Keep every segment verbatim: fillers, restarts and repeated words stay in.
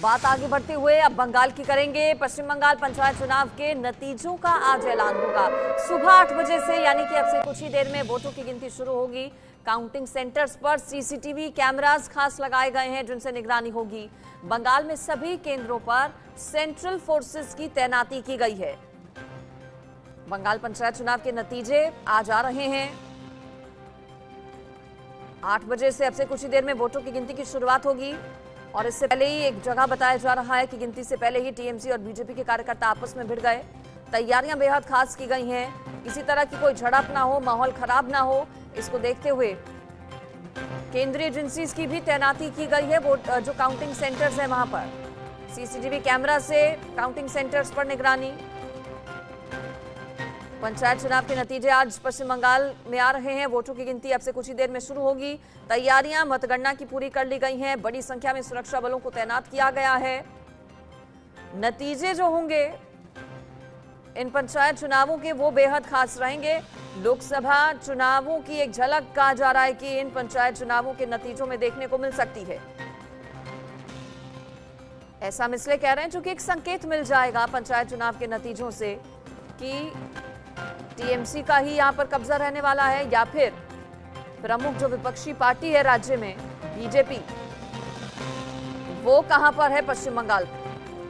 बात आगे बढ़ते हुए अब बंगाल की करेंगे। पश्चिम बंगाल पंचायत चुनाव के नतीजों का आज ऐलान होगा सुबह आठ बजे से, यानी कि अब से कुछ ही देर में वोटों की गिनती शुरू होगी। काउंटिंग सेंटर्स पर सीसीटीवी कैमरास खास लगाए गए हैं जिनसे निगरानी होगी। बंगाल में सभी केंद्रों पर सेंट्रल फोर्सेस की तैनाती की गई है। बंगाल पंचायत चुनाव के नतीजे आज आ रहे हैं। आठ बजे से अब से कुछ ही देर में वोटों की गिनती की शुरुआत होगी और इससे पहले ही एक जगह बताया जा रहा है कि गिनती से पहले ही टीएमसी और बीजेपी के कार्यकर्ता आपस में भिड़ गए। तैयारियां बेहद खास की गई हैं, किसी तरह की कोई झड़प ना हो, माहौल खराब ना हो, इसको देखते हुए केंद्रीय एजेंसीज की भी तैनाती की गई है। वो जो काउंटिंग सेंटर्स है वहां पर सीसीटीवी कैमरा से काउंटिंग सेंटर्स पर निगरानी। पंचायत चुनाव के नतीजे आज पश्चिम बंगाल में आ रहे हैं। वोटों की गिनती अब से कुछ ही देर में शुरू होगी। तैयारियां मतगणना की पूरी कर ली गई हैं। बड़ी संख्या में सुरक्षा बलों को तैनात किया गया है। नतीजे जो होंगे इन पंचायत चुनावों के वो बेहद खास रहेंगे। लोकसभा चुनावों की एक झलक कहा जा रहा है कि इन पंचायत चुनावों के नतीजों में देखने को मिल सकती है। ऐसा हम इसलिए कह रहे हैं क्योंकि एक संकेत मिल जाएगा पंचायत चुनाव के नतीजों से कि टीएमसी का ही यहां पर कब्जा रहने वाला है या फिर प्रमुख जो विपक्षी पार्टी है राज्य में बीजेपी, वो कहां पर है पश्चिम बंगाल में।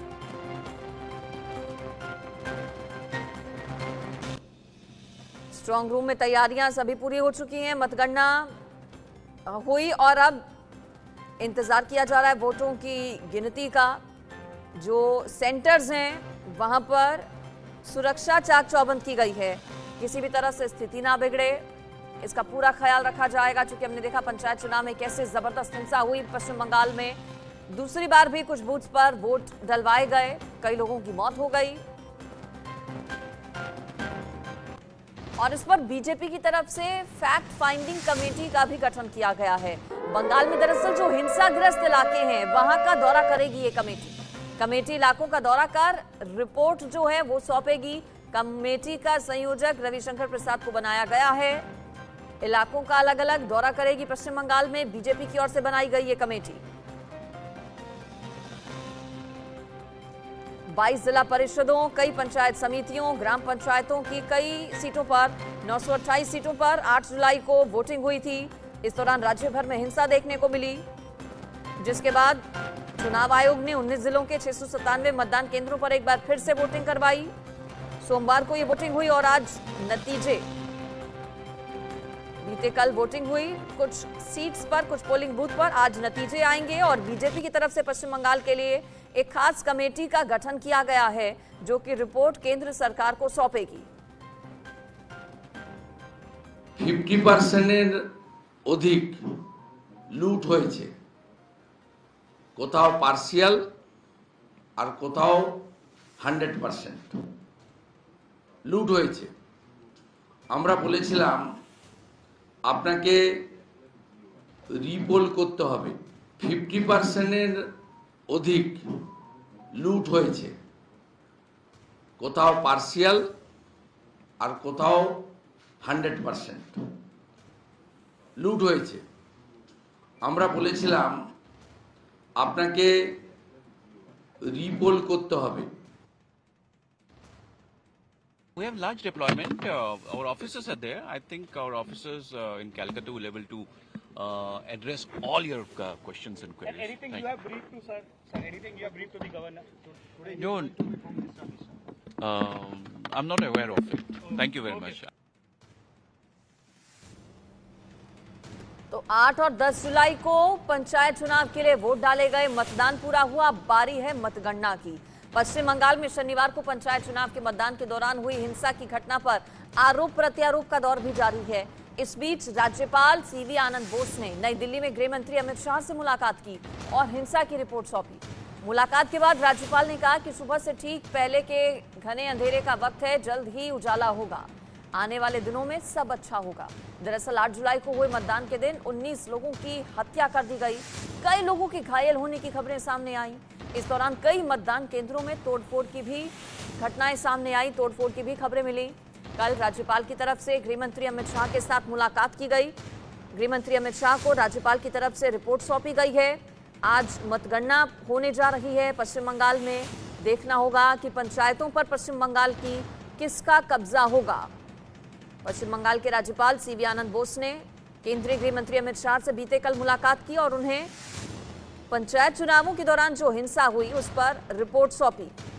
स्ट्रांग रूम में तैयारियां सभी पूरी हो चुकी हैं। मतगणना हुई और अब इंतजार किया जा रहा है वोटों की गिनती का। जो सेंटर्स हैं वहां पर सुरक्षा चाक चौबंद की गई है, किसी भी तरह से स्थिति ना बिगड़े इसका पूरा ख्याल रखा जाएगा। क्योंकि हमने देखा पंचायत चुनाव में कैसे जबरदस्त हिंसा हुई पश्चिम बंगाल में। दूसरी बार भी कुछ बूथ पर वोट डलवाए गए, कई लोगों की मौत हो गई और इस पर बीजेपी की तरफ से फैक्ट फाइंडिंग कमेटी का भी गठन किया गया है। बंगाल में दरअसल जो हिंसाग्रस्त इलाके हैं वहां का दौरा करेगी ये कमेटी। कमेटी इलाकों का दौरा कर रिपोर्ट जो है वो सौंपेगी। कमेटी का संयोजक रविशंकर प्रसाद को बनाया गया है। इलाकों का अलग अलग दौरा करेगी पश्चिम बंगाल में बीजेपी की ओर से बनाई गई ये कमेटी। बाईस जिला परिषदों, कई पंचायत समितियों, ग्राम पंचायतों की कई सीटों पर नौ सौ अट्ठाईस सीटों पर आठ जुलाई को वोटिंग हुई थी। इस दौरान राज्य भर में हिंसा देखने को मिली, जिसके बाद चुनाव आयोग ने उन्नीस जिलों के छह सौ सत्तानवे मतदान केंद्रों पर एक बार फिर से वोटिंग करवाई। सोमवार को ये वोटिंग हुई और आज नतीजे, बीते कल वोटिंग हुई कुछ सीट्स पर, कुछ पोलिंग बूथ पर, आज नतीजे आएंगे और बीजेपी की तरफ से पश्चिम बंगाल के लिए एक खास कमेटी का गठन किया गया है जो कि रिपोर्ट केंद्र सरकार को सौंपेगी। फिफ्टी पार्सेंटेर अधिक लूट হয়েছে, কোথাও পার্সিয়াল আর কোথাও হান্ড্রেড পার্সেন্ট লুট হয়েছে। আমরা বলেছিলাম আপনাকে রিপোল করতে হবে। ফিফটি পার্সেন্টের অধিক লুট হয়েছে, কোথাও পার্সিয়াল আর কোথাও হান্ড্রেড পার্সেন্ট লুট হয়েছে। আমরা বলেছিলাম আপনাকে রিপোল করতে হবে। We have large deployment. Uh, our officers are there. I think our officers uh, in Calcutta will be able to uh, address all your uh, questions and queries. And anything Thank you have briefed to, sir? Sir, anything you have briefed to the governor? Today No, um, I'm not aware of it. Thank you very Okay. much. तो आठ और दस जुलाई को पंचायत चुनाव के लिए vote डाले गए, मतदान पूरा हुआ, बारी है मतगणना की। पश्चिम बंगाल में शनिवार को पंचायत चुनाव के मतदान के दौरान हुई हिंसा की घटना पर आरोप प्रत्यारोप का दौर भी जारी है। इस बीच राज्यपाल सीवी आनंद बोस ने नई दिल्ली में गृह मंत्री अमित शाह से मुलाकात की और हिंसा की रिपोर्ट सौंपी। मुलाकात के बाद राज्यपाल ने कहा कि सुबह से ठीक पहले के घने अंधेरे का वक्त है, जल्द ही उजाला होगा, आने वाले दिनों में सब अच्छा होगा। दरअसल आठ जुलाई को हुए मतदान के दिन उन्नीस लोगों की हत्या कर दी गई, कई लोगों के घायल होने की खबरें सामने आई। इस दौरान कई मतदान केंद्रों में तोड़फोड़ की भी घटनाएं सामने आई, तोड़फोड़ की भी खबरें मिली। कल राज्यपाल की तरफ से गृह मंत्री अमित शाह के साथ मुलाकात की गई। गृह मंत्री अमित शाह को राज्यपाल की तरफ से रिपोर्ट सौंपी गई है। आज मतगणना होने जा रही है पश्चिम बंगाल में। देखना होगा कि पंचायतों पर पश्चिम बंगाल की किसका कब्जा होगा। पश्चिम बंगाल के राज्यपाल सीवी आनंद बोस ने केंद्रीय गृह मंत्री अमित शाह से बीते कल मुलाकात की और उन्हें पंचायत चुनावों के दौरान जो हिंसा हुई उस पर रिपोर्ट सौंपी।